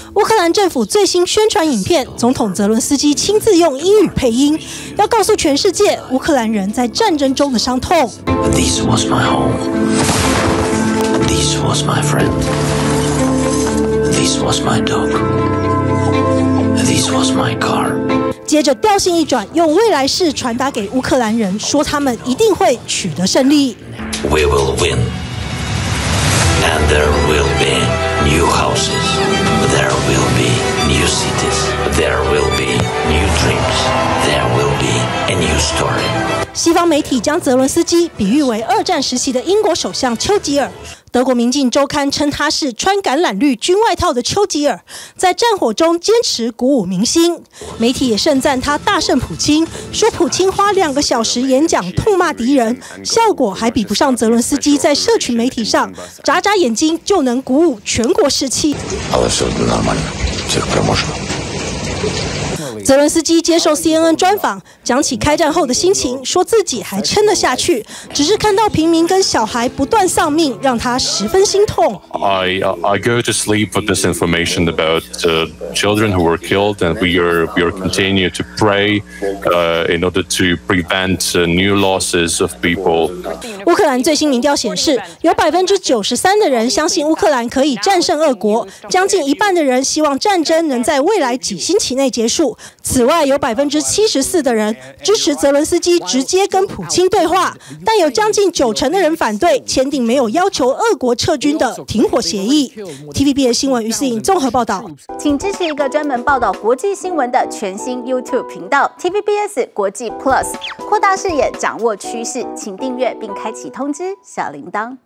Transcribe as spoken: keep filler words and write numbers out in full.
乌克兰政府最新宣传影片，总统泽伦斯基亲自用英语配音，要告诉全世界乌克兰人在战争中的伤痛。 This was my home. This was my friend. This was my dog. This was my car. 接着调性一转，用未来式传达给乌克兰人，说他们一定会取得胜利。 We will win, and there will be new houses. There will be new cities. There will be new dreams. There will be a new story. 西方媒体将泽伦斯基比喻为二战时期的英国首相丘吉尔。德国《明镜周刊》称他是穿橄榄绿军外套的丘吉尔，在战火中坚持鼓舞民心。媒体也盛赞他大胜普京，说普京花两个小时演讲痛骂敌人，效果还比不上泽伦斯基在社群媒体上眨眨眼睛就能鼓舞全国士气。泽伦斯基接受 C N N 专访，讲起开战后的心情，说自己还撑得下去，只是看到平民跟小孩不断丧命，让他十分心痛。 I I go to sleep with this information about uh, children who were killed, and we are we are continue to pray uh, in order to prevent uh, new losses of people. 乌克兰最新民调显示，有百分之九十三的人相信乌克兰可以战胜俄国，将近一半的人希望战争能在未来几星期内结束。此外，有百分之七十四的人支持泽伦斯基直接跟普京对话，但有将近九成的人反对签订没有要求俄国撤军的停火协议。T V B S 新闻于思颖综合报道。 请支持一个专门报道国际新闻的全新 YouTube 频道 T V B S 国际 Plus， 扩大视野，掌握趋势，请订阅并开启通知小铃铛。